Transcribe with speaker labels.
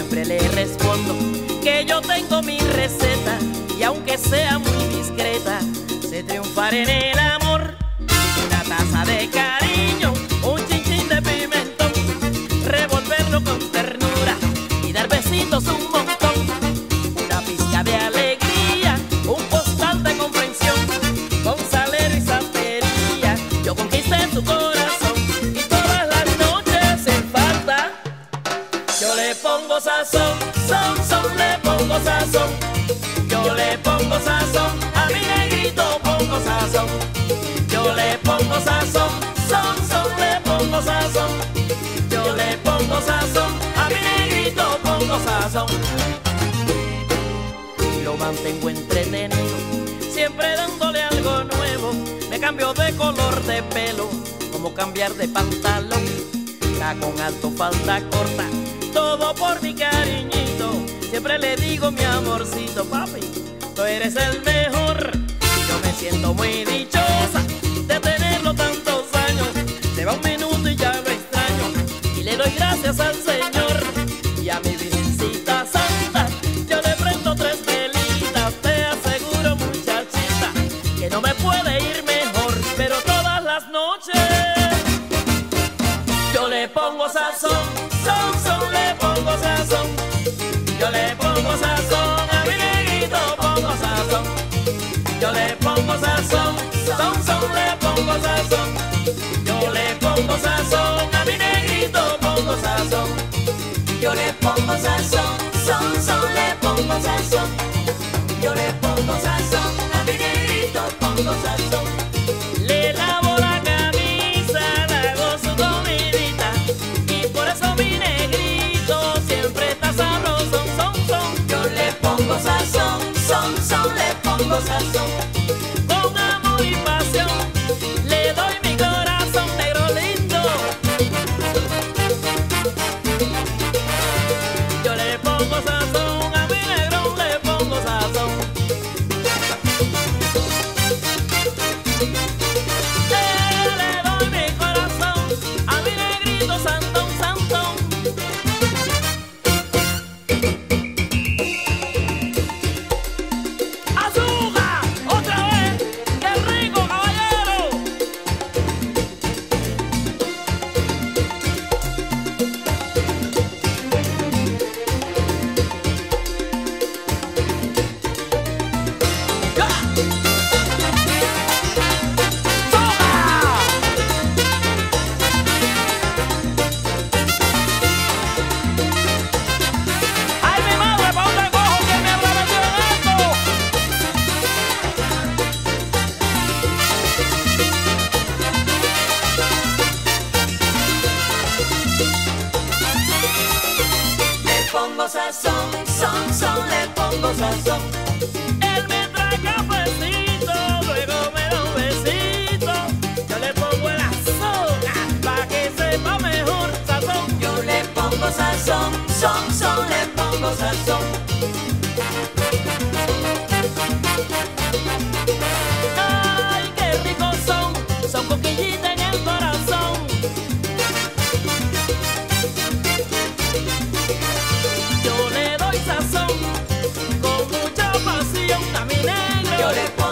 Speaker 1: siempre le respondo que yo tengo mi receta y aunque sea muy discreta, sé triunfar en el amor. Una taza de cariño, un chinchín de pimentón, revolverlo con ternura y dar besitos un montón. Una pizca de alegría, un postal de comprensión, con salero y santería yo conquisté tu corazón. Y todas las noches sin falta yo le pongo sazón, le pongo sazón. Yo le pongo sazón, a mi negrito pongo sazón. Yo le pongo sazón, le pongo sazón. Yo le pongo sazón, a mi negrito pongo sazón. Lo mantengo entretenido, siempre dándole algo nuevo. Me cambio de color de pelo, como cambiar de pantalón. Tacón alto, falda corta, todo por mi cariñito. Siempre le digo mi amorcito, papi, tú eres el mejor. Yo me siento muy dichosa de tenerlo tantos años. Se va un minuto y ya lo extraño y le doy gracias al Señor. Y a mi virgencita santa yo le prendo 3 velitas. Te aseguro, muchachita, que no me puede ir mejor. Pero todas las noches yo le pongo sazón, le pongo sazón. Yo le pongo sazón, a mi negrito pongo sazón. Yo le pongo sazón, le pongo sazón. Yo le pongo sazón, a mi negrito pongo sazón.
Speaker 2: Yo le pongo sazón, le pongo sazón. Yo le pongo sazón, a mi negrito pongo sazón.
Speaker 1: Le lavo la camisa, le hago su comidita y por eso mi negrito siempre está sabroso,
Speaker 2: Yo le pongo sazón, le pongo sazón.
Speaker 1: Con amor y pasión le doy mi corazón, negro lindo. Yo le pongo sazón, a mi negro le pongo sazón. Le doy mi corazón, a mi negrito santón, santón. ¡Azúcar! ¡Otra vez! ¡Qué rico, caballero! ¡Ya! ¡Toma! ¡Ay, mi madre, pa' dónde cojo que me habrá metido en esto!
Speaker 2: Le pongo sazón, le pongo sazón.
Speaker 1: Él me trae cafecito, luego me da un besito. Yo le pongo el azúcar pa' que sepa mejor sazón.
Speaker 2: Yo le pongo sazón, le pongo sazón.
Speaker 1: Ay, qué ricos son coquillitas en el corazón. Yo le doy sazón con mucha pasión a mi negro.
Speaker 2: Yo le